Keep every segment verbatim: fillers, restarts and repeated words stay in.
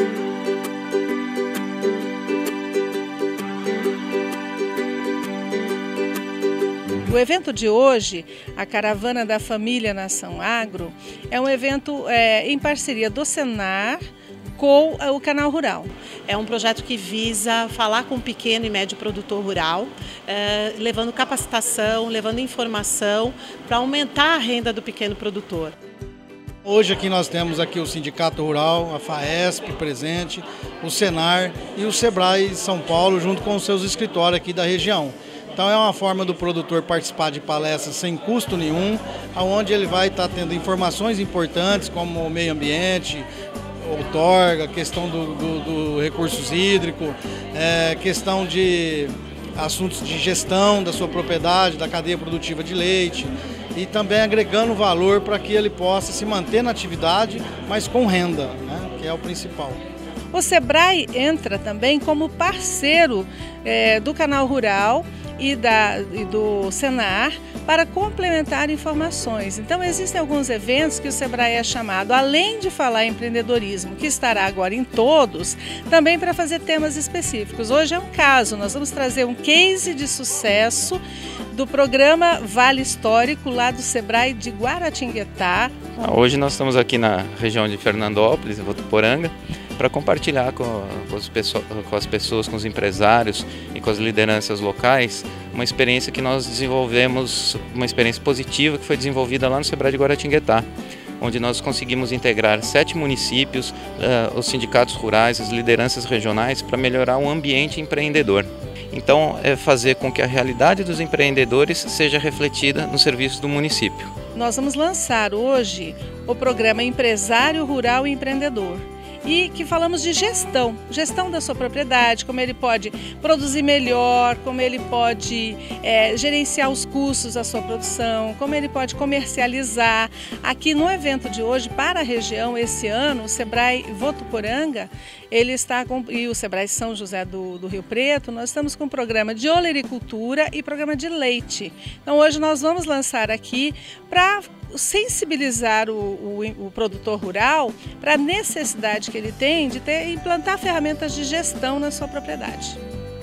O evento de hoje, a Caravana da Família Nação Agro, é um evento é, em parceria do Senar com o Canal Rural. É um projeto que visa falar com o pequeno e médio produtor rural, é, levando capacitação, levando informação para aumentar a renda do pequeno produtor. Hoje aqui nós temos aqui o Sindicato Rural, a FAESP presente, o Senar e o Sebrae São Paulo junto com os seus escritórios aqui da região. Então é uma forma do produtor participar de palestras sem custo nenhum, onde ele vai estar tendo informações importantes como o meio ambiente, outorga, questão do, do, do recursos hídricos, é, questão de assuntos de gestão da sua propriedade, da cadeia produtiva de leite e também agregando valor para que ele possa se manter na atividade, mas com renda, né, que é o principal. O Sebrae entra também como parceiro é, do Canal Rural e, da, e do Senar para complementar informações. Então existem alguns eventos que o Sebrae é chamado, além de falar em empreendedorismo, que estará agora em todos, também para fazer temas específicos. Hoje é um caso, nós vamos trazer um case de sucesso do programa Vale Histórico lá do Sebrae de Guaratinguetá. Hoje nós estamos aqui na região de Fernandópolis, em Votuporanga, para compartilhar com, com, as pessoas, com as pessoas, com os empresários e com as lideranças locais, uma experiência que nós desenvolvemos, uma experiência positiva que foi desenvolvida lá no Sebrae de Guaratinguetá, onde nós conseguimos integrar sete municípios, uh, os sindicatos rurais, as lideranças regionais, para melhorar o ambiente empreendedor. Então, é fazer com que a realidade dos empreendedores seja refletida no serviço do município. Nós vamos lançar hoje o programa Empresário Rural e Empreendedor. E que falamos de gestão, gestão da sua propriedade, como ele pode produzir melhor, como ele pode é, gerenciar os custos da sua produção, como ele pode comercializar. Aqui no evento de hoje, para a região, esse ano, o Sebrae Votuporanga, ele está com, e o Sebrae São José do, do Rio Preto, nós estamos com um programa de olericultura e programa de leite. Então hoje nós vamos lançar aqui para sensibilizar o, o, o produtor rural para a necessidade que ele tem de ter, implantar ferramentas de gestão na sua propriedade.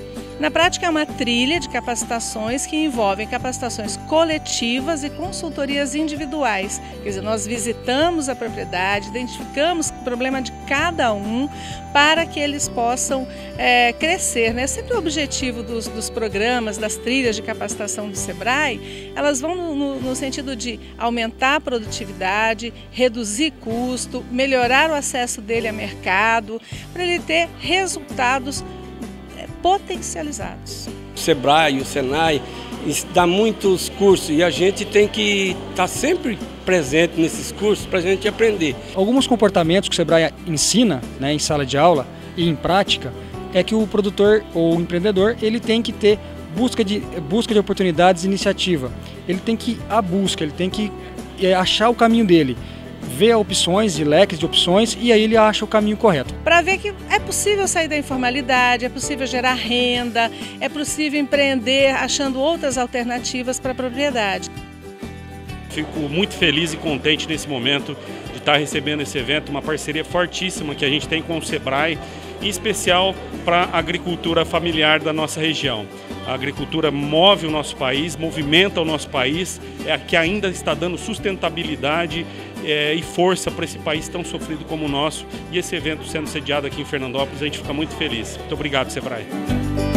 Na prática é uma trilha de capacitações que envolvem capacitações coletivas e consultorias individuais. Quer dizer, nós visitamos a propriedade, identificamos o problema de cada um para que eles possam é, crescer, né? Sempre o objetivo dos, dos programas, das trilhas de capacitação do Sebrae, elas vão no, no, no sentido de aumentar a produtividade, reduzir custo, melhorar o acesso dele a mercado, para ele ter resultados potencializados. O Sebrae e o Senai dá muitos cursos e a gente tem que estar sempre presente nesses cursos para a gente aprender. Alguns comportamentos que o Sebrae ensina, né, em sala de aula e em prática é que o produtor ou o empreendedor ele tem que ter busca de, busca de oportunidades e iniciativa. Ele tem que ir à busca, ele tem que é, achar o caminho dele. Ver opções e leques de opções e aí ele acha o caminho correto. Para ver que é possível sair da informalidade, é possível gerar renda, é possível empreender achando outras alternativas para a propriedade. Fico muito feliz e contente nesse momento de estar recebendo esse evento, uma parceria fortíssima que a gente tem com o Sebrae, em especial para a agricultura familiar da nossa região. A agricultura move o nosso país, movimenta o nosso país, é a que ainda está dando sustentabilidade é, e força para esse país tão sofrido como o nosso. E esse evento sendo sediado aqui em Fernandópolis, a gente fica muito feliz. Muito obrigado, Sebrae.